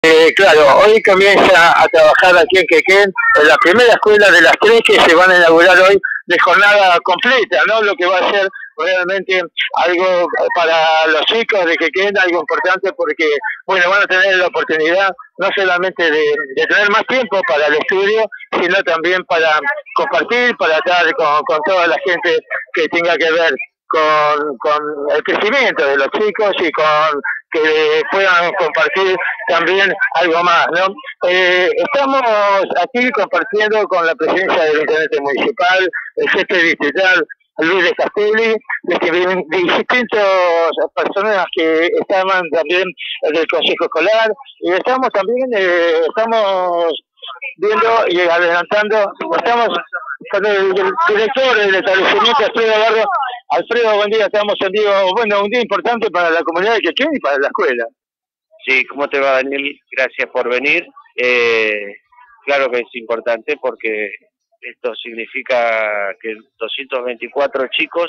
Claro, hoy comienza a trabajar aquí en Quequén, en la primera escuela de las tres que se van a inaugurar hoy de jornada completa, ¿no? Lo que va a ser realmente algo para los chicos de Quequén, algo importante porque, bueno, van a tener la oportunidad no solamente de tener más tiempo para el estudio, sino también para compartir, para estar con toda la gente que tenga que ver con el crecimiento de los chicos y con que puedan compartir también algo más, ¿no? Estamos aquí compartiendo con la presencia del intendente municipal, el jefe distrital Luis de Castelli, de distintas personas que estaban también del Consejo Escolar, y estamos también, estamos viendo y adelantando, estamos con el director del establecimiento, Alfredo Barro. Alfredo, buen día, estamos en vivo. Bueno, un día importante para la comunidad de Quequén y para la escuela. Sí, ¿cómo te va, Daniel? Gracias por venir. Claro que es importante porque esto significa que 224 chicos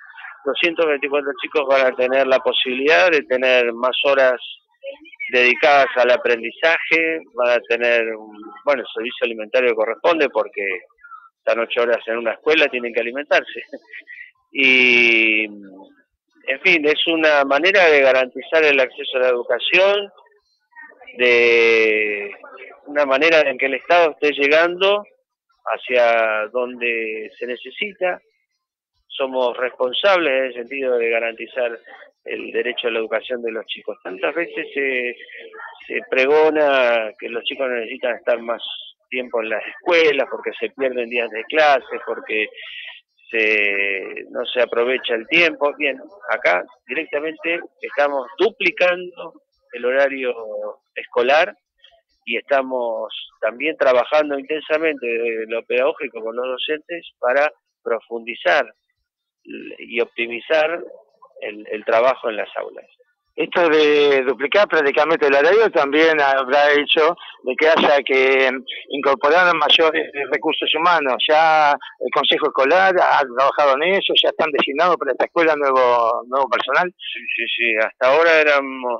van a tener la posibilidad de tener más horas dedicadas al aprendizaje, van a tener el servicio alimentario que corresponde porque están 8 horas en una escuela, tienen que alimentarse. Y, en fin, es una manera de garantizar el acceso a la educación, de una manera en que el Estado esté llegando hacia donde se necesita. Somos responsables en el sentido de garantizar el derecho a la educación de los chicos. Tantas veces se pregona que los chicos necesitan estar más tiempo en las escuelas porque se pierden días de clase, porque no se aprovecha el tiempo. Bien, acá directamente estamos duplicando el horario escolar y estamos también trabajando intensamente de lo pedagógico con los docentes para profundizar y optimizar el trabajo en las aulas. Esto de duplicar prácticamente el horario también habrá hecho de que haya que incorporar mayores recursos humanos. Ya el Consejo Escolar ha trabajado en eso, ya están designados para esta escuela nuevo personal. Sí. Hasta ahora éramos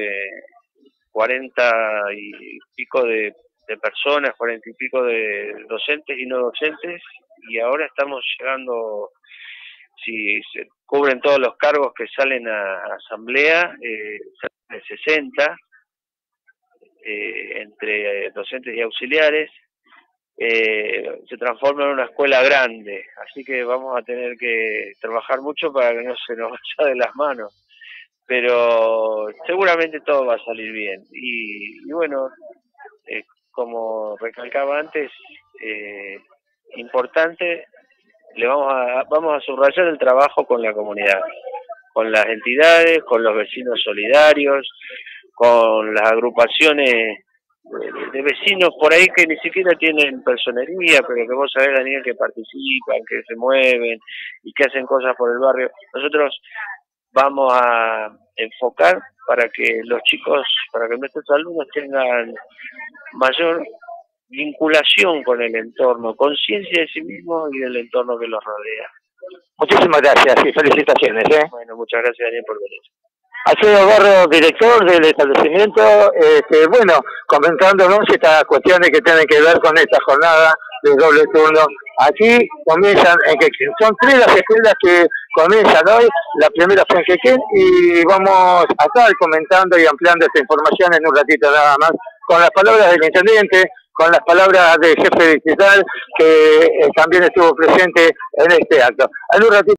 40 y pico de personas, 40 y pico de docentes y no docentes, y ahora estamos llegando, si se cubren todos los cargos que salen a asamblea, de 60, entre docentes y auxiliares, se transforma en una escuela grande, así que vamos a tener que trabajar mucho para que no se nos vaya de las manos, pero seguramente todo va a salir bien. Y bueno, como recalcaba antes, importante, vamos a subrayar el trabajo con la comunidad, con las entidades, con los vecinos solidarios, con las agrupaciones de vecinos por ahí que ni siquiera tienen personería, pero que vos sabés, Daniel, que participan, que se mueven y que hacen cosas por el barrio. Nosotros vamos a enfocar para que los chicos, para que nuestros alumnos tengan mayor vinculación con el entorno, conciencia de sí mismos y del entorno que los rodea. Muchísimas gracias y felicitaciones. Bueno, muchas gracias, Daniel, por venir. Alfredo Barro, director del establecimiento, bueno, comentándonos estas cuestiones que tienen que ver con esta jornada de doble turno. Aquí comienzan en Quequén. Son 3 las escuelas que comienzan hoy. La primera fue en Quequén y vamos a estar comentando y ampliando esta información en un ratito nada más, con las palabras del intendente, con las palabras del jefe distrital que también estuvo presente en este acto. En un ratito.